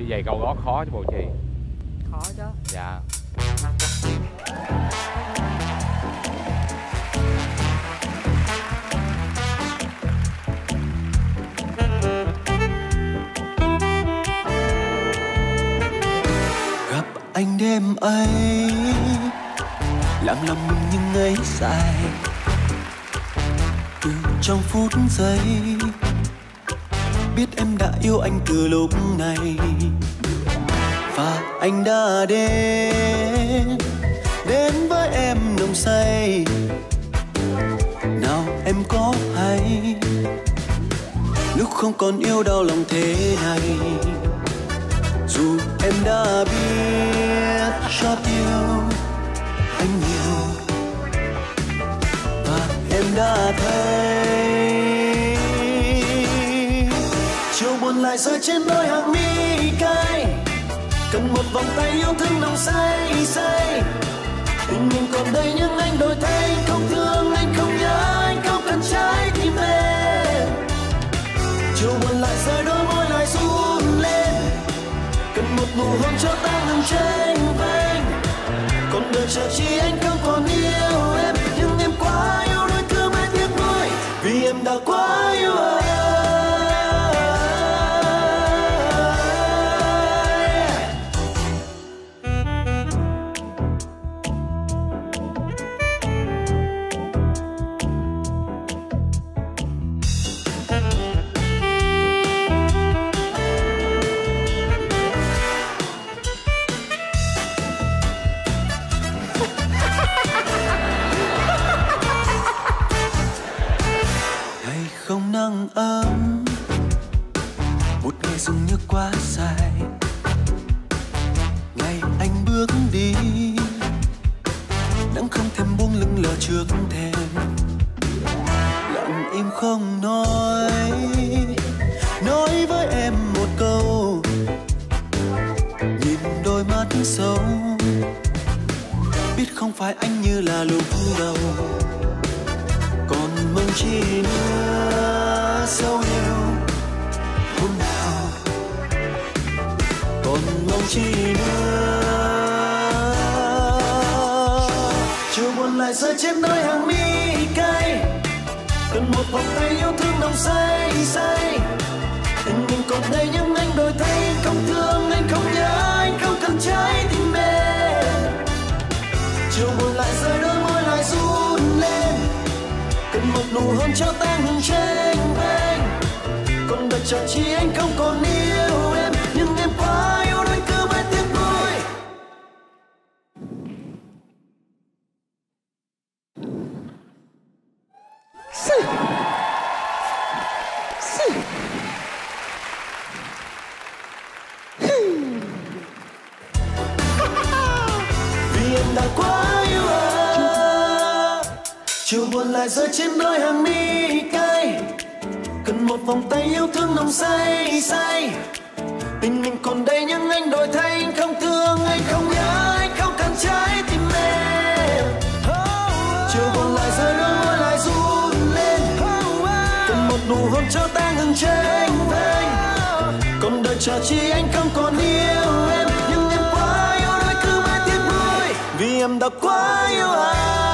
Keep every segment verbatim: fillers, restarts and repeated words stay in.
Giày cao gót khó chứ bộ chị. Khó chứ. Dạ. Gặp anh đêm ấy, làm lòng mình những ngày dài. Từ trong phút giây biết em đã yêu anh từ lúc này, và anh đã đến đến với em nồng say. Nào em có hay lúc không còn yêu đau lòng thế này, dù em đã biết chót yêu anh nhiều, và em đã thấy chiều buồn lại rơi trên đôi hàng mi cay, cần một vòng tay yêu thương nồng say say. Tình mình còn đây nhưng anh đổi thay, anh không thương, anh không nhớ, anh không cần trái tim em. Chiều buồn lại rơi đôi môi lại run lên, cần một nụ hôn cho ta ngừng tranh vênh. Còn đời chờ chi anh không còn yêu em, nhưng em quá yêu đôi thương mai tiếc nuối, vì em đã quá yêu anh. Không nắng ấm, một ngày dường như quá dài. Ngày anh bước đi, nắng không thèm buông lưng lờ trước thềm. Lặng im không nói, nói với em một câu. Nhìn đôi mắt sâu, biết không phải anh như là lúc đầu. Còn mong chi nữa sâu yêu hôm nào, còn mong chi nữa. Chiều buồn lại rơi trên đôi hàng mi cay, cần một vòng tay yêu thương nồng say say. Tình mình còn đây nhưng anh đổi thay, anh không thương, anh không nhớ, anh không cần trái tim em. Chiều buồn lại rơi đôi môi lại run lên, cần một nụ hôn cho ta ngừng tranh vênh. Còn đời chờ chi anh không còn yêu em, nhưng em quá yêu đôi cứ mãi tiếc nuối. Vì em đã quá yêu anh. Chiều buồn lại rơi trên đôi hàng mi cay, cần một vòng tay yêu thương nồng say say. Tình mình còn đây nhưng anh đổi thay, anh không thương, anh không nhớ, anh không cần trái tim em. Chiều buồn lại rơi đôi môi lại run lên, cần một nụ hôn cho ta ngừng tranh vênh. Còn đời chờ chi anh không còn yêu em, nhưng em quá yêu đôi cứ mãi tiếc nuối, vì em đã quá yêu anh.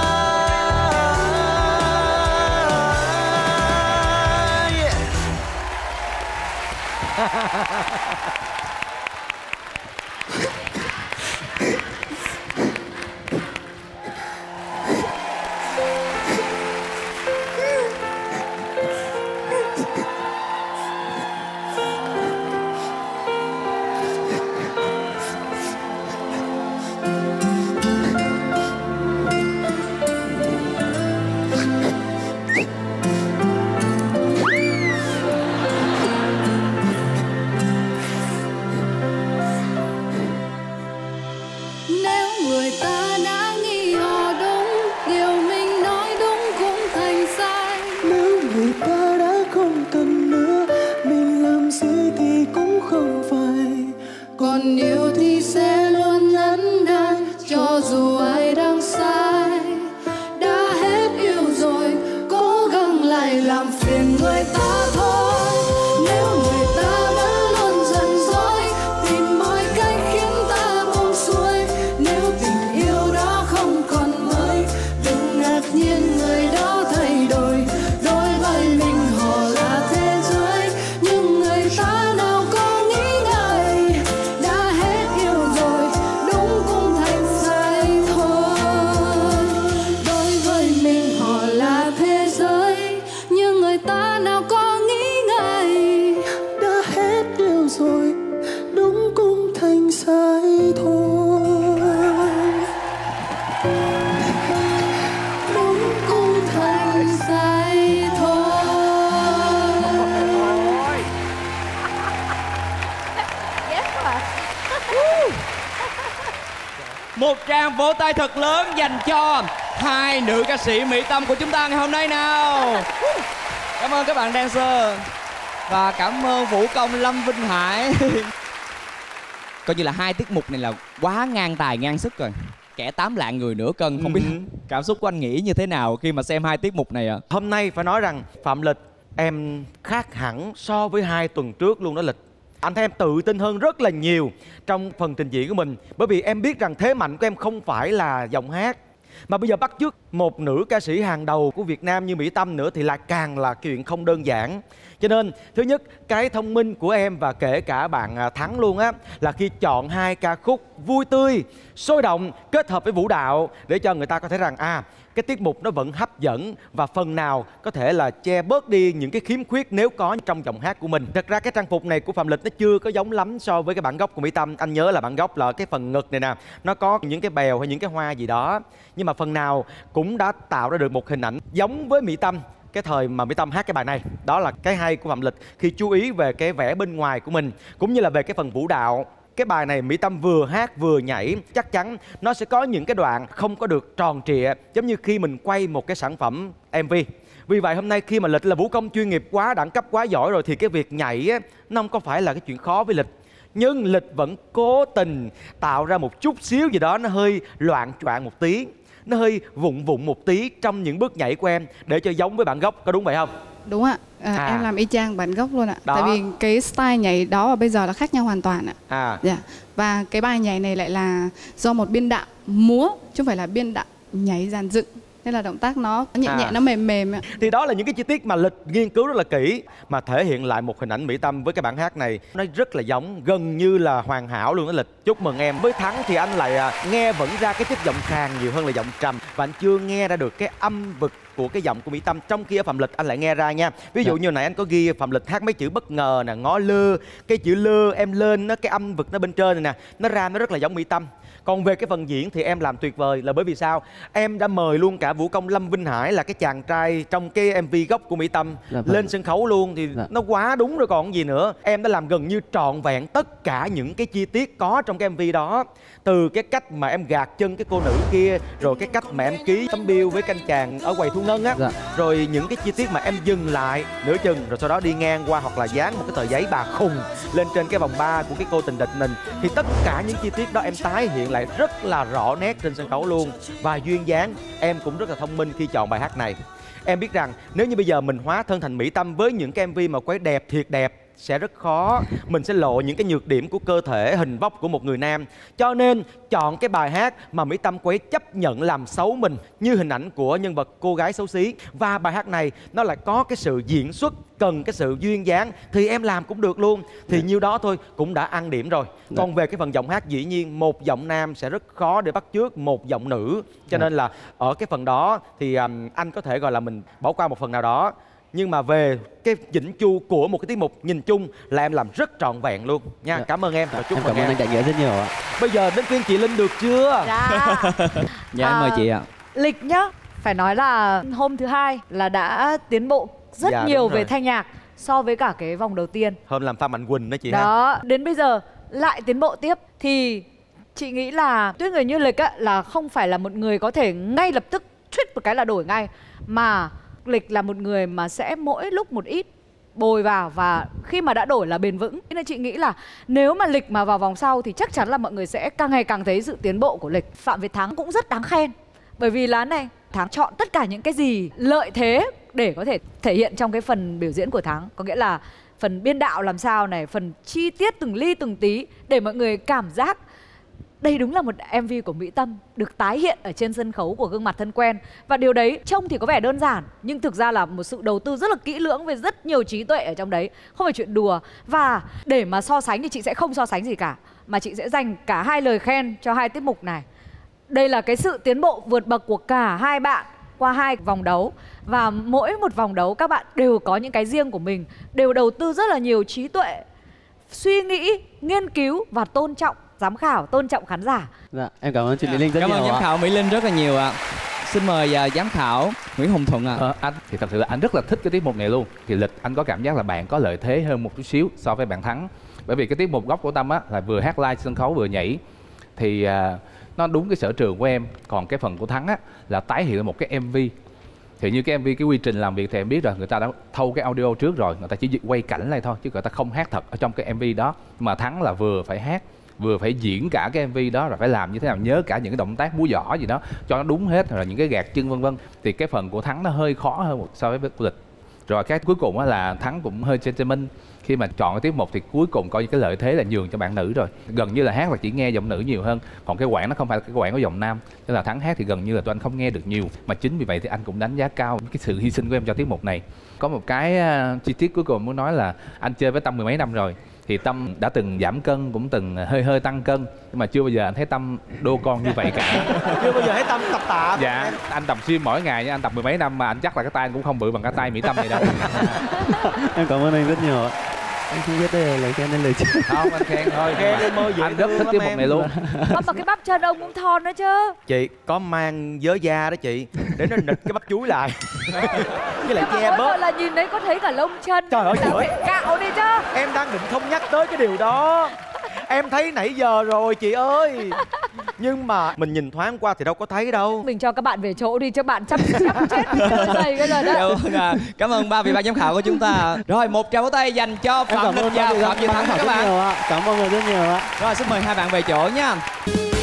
Còn yêu thì sẽ luôn nhẫn nại, cho dù ai đang sai. Đã hết yêu rồi, cố gắng lại làm phiền người ta thôi. Nếu người ta đã luôn giận dỗi, thì tràng vỗ tay thật lớn dành cho hai nữ ca sĩ Mỹ Tâm của chúng ta ngày hôm nay nào. Cảm ơn các bạn dancer và cảm ơn vũ công Lâm Vinh Hải. Coi như là hai tiết mục này là quá ngang tài ngang sức rồi. Kẻ tám lạng người nửa cân. Không biết cảm xúc của anh nghĩ như thế nào khi mà xem hai tiết mục này ạ? À? Hôm nay phải nói rằng Phạm Lịch em khác hẳn so với hai tuần trước luôn đó Lịch. Anh thấy em tự tin hơn rất là nhiều trong phần trình diễn của mình. Bởi vì em biết rằng thế mạnh của em không phải là giọng hát, mà bây giờ bắt chước một nữ ca sĩ hàng đầu của Việt Nam như Mỹ Tâm nữa thì là càng là chuyện không đơn giản. Cho nên thứ nhất, cái thông minh của em và kể cả bạn Thắng luôn á, là khi chọn hai ca khúc vui tươi, sôi động kết hợp với vũ đạo để cho người ta có thể rằng à, cái tiết mục nó vẫn hấp dẫn và phần nào có thể là che bớt đi những cái khiếm khuyết nếu có trong giọng hát của mình. Thật ra cái trang phục này của Phạm Lịch nó chưa có giống lắm so với cái bản gốc của Mỹ Tâm. Anh nhớ là bản gốc là cái phần ngực này nè, nó có những cái bèo hay những cái hoa gì đó, nhưng mà phần nào cũng đã tạo ra được một hình ảnh giống với Mỹ Tâm cái thời mà Mỹ Tâm hát cái bài này. Đó là cái hay của Phạm Lịch khi chú ý về cái vẻ bên ngoài của mình cũng như là về cái phần vũ đạo. Cái bài này Mỹ Tâm vừa hát vừa nhảy, chắc chắn nó sẽ có những cái đoạn không có được tròn trịa giống như khi mình quay một cái sản phẩm em vê. Vì vậy hôm nay khi mà Lịch là vũ công chuyên nghiệp quá, đẳng cấp quá giỏi rồi thì cái việc nhảy á, nó không có phải là cái chuyện khó với Lịch. Nhưng Lịch vẫn cố tình tạo ra một chút xíu gì đó nó hơi loạn choạng một tí, nó hơi vụng vụng một tí trong những bước nhảy của em để cho giống với bản gốc, có đúng vậy không? Đúng ạ. À, à. Em làm y chang bản gốc luôn ạ. Đó. Tại vì cái style nhảy đó và bây giờ là khác nhau hoàn toàn ạ. À. Dạ. Và cái bài nhảy này lại là do một biên đạo múa chứ không phải là biên đạo nhảy dàn dựng, nên là động tác nó nhẹ nhẹ, à. nó mềm mềm ạ. Thì đó là những cái chi tiết mà Lịch nghiên cứu rất là kỹ mà thể hiện lại một hình ảnh Mỹ Tâm với cái bản hát này nó rất là giống, gần như là hoàn hảo luôn đó Lịch. Chúc mừng em. Với Thắng thì anh lại à, nghe vẫn ra cái chất giọng khàn nhiều hơn là giọng trầm, và anh chưa nghe ra được cái âm vực của cái giọng của Mỹ Tâm, trong khi ở Phạm Lịch anh lại nghe ra nha. Ví dụ như nãy anh có ghi Phạm Lịch hát mấy chữ bất ngờ nè, ngó lơ, cái chữ lơ em lên nó, cái âm vực nó bên trên này nè, nó ra nó rất là giống Mỹ Tâm. Còn về cái phần diễn thì em làm tuyệt vời là bởi vì sao? Em đã mời luôn cả vũ công Lâm Vinh Hải là cái chàng trai trong cái em vê gốc của Mỹ Tâm dạ, lên sân khấu luôn thì dạ. nó quá đúng rồi còn gì nữa. Em đã làm gần như trọn vẹn tất cả những cái chi tiết có trong cái em vê đó. Từ cái cách mà em gạt chân cái cô nữ kia, rồi cái cách mà em ký tấm bill với canh chàng ở quầy thu ngân á, dạ. rồi những cái chi tiết mà em dừng lại nửa chừng rồi sau đó đi ngang qua hoặc là dán một cái tờ giấy bà khùng lên trên cái vòng ba của cái cô tình địch mình, thì tất cả những chi tiết đó em tái hiện lại rất là rõ nét trên sân khấu luôn. Và duyên dáng em cũng rất là thông minh khi chọn bài hát này. Em biết rằng nếu như bây giờ mình hóa thân thành Mỹ Tâm với những cái em vê mà quấy đẹp thiệt đẹp sẽ rất khó, mình sẽ lộ những cái nhược điểm của cơ thể, hình vóc của một người nam. Cho nên chọn cái bài hát mà Mỹ Tâm quấy chấp nhận làm xấu mình như hình ảnh của nhân vật cô gái xấu xí. Và bài hát này nó lại có cái sự diễn xuất cần cái sự duyên dáng thì em làm cũng được luôn. Thì nhiêu đó thôi cũng đã ăn điểm rồi. Còn về cái phần giọng hát dĩ nhiên một giọng nam sẽ rất khó để bắt chước một giọng nữ. Cho nên là ở cái phần đó thì um, anh có thể gọi là mình bỏ qua một phần nào đó. Nhưng mà về cái chỉnh chu của một cái tiết mục nhìn chung là em làm rất trọn vẹn luôn nha. Dạ. Cảm ơn em và chúc mừng em. Cảm ơn anh Đại Nghĩa rất nhiều ạ. Bây giờ đến phiên chị Linh được chưa? Dạ. Dạ em mời chị ạ. Lịch nhá, phải nói là hôm thứ hai là đã tiến bộ rất dạ, nhiều về thanh nhạc so với cả cái vòng đầu tiên. Hôm làm Phan Mạnh Quỳnh đó chị. Đó, ha? đến bây giờ lại tiến bộ tiếp thì chị nghĩ là Tuyết người như Lịch á, là không phải là một người có thể ngay lập tức tweet một cái là đổi ngay, mà Lịch là một người mà sẽ mỗi lúc một ít bồi vào và khi mà đã đổi là bền vững. Nên chị nghĩ là nếu mà Lịch mà vào vòng sau thì chắc chắn là mọi người sẽ càng ngày càng thấy sự tiến bộ của Lịch. Phạm Việt Thắng cũng rất đáng khen bởi vì là này, Thắng chọn tất cả những cái gì lợi thế để có thể thể hiện trong cái phần biểu diễn của Thắng. Có nghĩa là phần biên đạo làm sao này, phần chi tiết từng ly từng tí để mọi người cảm giác đây đúng là một em vê của Mỹ Tâm được tái hiện ở trên sân khấu của gương mặt thân quen. Và điều đấy trông thì có vẻ đơn giản nhưng thực ra là một sự đầu tư rất là kỹ lưỡng với rất nhiều trí tuệ ở trong đấy, không phải chuyện đùa. Và để mà so sánh thì chị sẽ không so sánh gì cả, mà chị sẽ dành cả hai lời khen cho hai tiết mục này. Đây là cái sự tiến bộ vượt bậc của cả hai bạn qua hai vòng đấu. Và mỗi một vòng đấu các bạn đều có những cái riêng của mình, đều đầu tư rất là nhiều trí tuệ, suy nghĩ, nghiên cứu và tôn trọng giám khảo, tôn trọng khán giả. Dạ, em cảm ơn chị Mỹ Linh rất cảm nhiều. Cảm ơn giám khảo Mỹ Linh rất là nhiều ạ. À. Xin mời uh, giám khảo Nguyễn Hùng Thuận ạ. À. Ờ, anh thì thật sự là anh rất là thích cái tiết mục này luôn. Thì Lịch anh có cảm giác là bạn có lợi thế hơn một chút xíu so với bạn Thắng. Bởi vì cái tiết mục gốc của Tâm á là vừa hát live sân khấu vừa nhảy. Thì uh, nó đúng cái sở trường của em. Còn cái phần của Thắng á là tái hiện một cái em vê. Thì như cái em vê, cái quy trình làm việc thì em biết rồi, người ta đã thâu cái audio trước rồi, người ta chỉ quay cảnh lại thôi chứ người ta không hát thật ở trong cái em vê đó. Mà Thắng là vừa phải hát, vừa phải diễn cả cái em vê đó, rồi phải làm như thế nào, nhớ cả những cái động tác múa giỏ gì đó cho nó đúng hết, rồi những cái gạt chân vân vân. Thì cái phần của Thắng nó hơi khó hơn một so với Lịch. Rồi cái cuối cùng á là Thắng cũng hơi gentleman khi mà chọn cái tiết mục, thì cuối cùng coi như cái lợi thế là nhường cho bạn nữ rồi. Gần như là hát là chỉ nghe giọng nữ nhiều hơn, còn cái quãng nó không phải là cái quãng của giọng nam, nên là Thắng hát thì gần như là tụi anh không nghe được nhiều. Mà chính vì vậy thì anh cũng đánh giá cao cái sự hy sinh của em cho tiết mục này. Có một cái uh, chi tiết cuối cùng muốn nói là anh chơi với Tâm mười mấy năm rồi, thì Tâm đã từng giảm cân, cũng từng hơi hơi tăng cân, nhưng mà chưa bao giờ anh thấy Tâm đô con như vậy cả. Chưa bao giờ thấy Tâm tập tạ. Dạ, anh tập gym mỗi ngày nha, anh tập mười mấy năm mà anh chắc là cái tay anh cũng không bự bằng cái tay Mỹ Tâm này đâu. Em cảm ơn anh rất nhiều ạ. Anh không biết đây là lời khen hay lời chê. Không, anh khen thôi. Khen đi mơ, anh rất thích tiết mục này luôn. Không, mà cái bắp chân ông cũng thon nữa chứ. Chị có mang vớ da đó chị, để nó nịt cái bắp chuối lại. Với lại Nhưng che mà bớt. là nhìn thấy có thấy cả lông chân. Trời ơi, trời ơi. Phải cạo đi chứ. Em đang định không nhắc tới cái điều đó. Em thấy nãy giờ rồi chị ơi. Nhưng mà mình nhìn thoáng qua thì đâu có thấy đâu. Mình cho các bạn về chỗ đi, cho bạn chăm chăm chết dày cái rồi đó. À, cảm ơn ba vị ban giám khảo của chúng ta. Rồi một tràng vỗ tay dành cho Em Phạm cảm Lịch ơn và ba vị Phạm Duy ban Thắng giám khảo các rất bạn. nhiều ạ. Cảm ơn người rất nhiều ạ. Rồi xin mời hai bạn về chỗ nha.